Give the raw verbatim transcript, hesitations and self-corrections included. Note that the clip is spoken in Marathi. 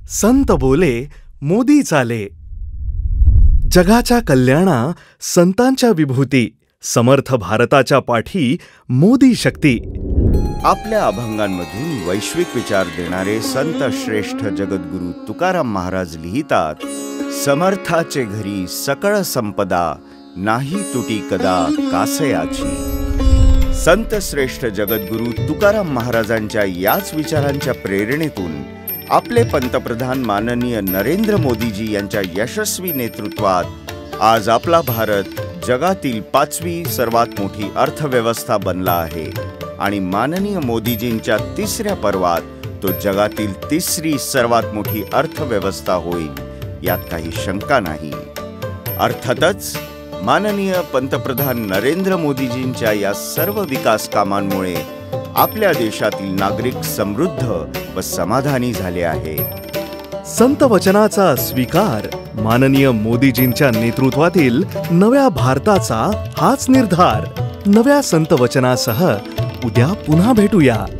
संत बोले मोदी चाले। जगाच्या कल्याणा संतांच्या विभूती, समर्थ भारताच्या पाठी मोदी शक्ती। आपल्या अभंगांमधून वैश्विक विचार देणारे संत श्रेष्ठ जगद्गुरु तुकाराम महाराज लिहितात, समर्थाचे घरी सकळ संपदा, नाही तुटी कदा कासयाची। संत श्रेष्ठ जगद्गुरु तुकाराम महाराजांच्या याच विचारांच्या प्रेरणेतून आपले पंतप्रधान माननीय नरेंद्र मोदीजी यांच्या यशस्वी नेतृत्वात आज आपला भारत जगातील पाचवी सर्वात मोठी अर्थव्यवस्था बनला आहे आणि माननीय मोदीजींच्या तिसऱ्या पर्वात तो जगातील तिसरी सर्वात मोठी अर्थव्यवस्था होईल, यात काही शंका नाही। अर्थातच माननीय पंतप्रधान नरेंद्र मोदीजींच्या या सर्व विकास कामांमुळे आपल्या देशातील नागरिक समृद्ध व समाधानी झाले आहेत। संत वचनाचा स्वीकार, माननीय मोदीजींच्या नेतृत्वातील नव्या भारताचा हाच निर्धार। नव्या संत वचनासह उद्या पुन्हा भेटूया।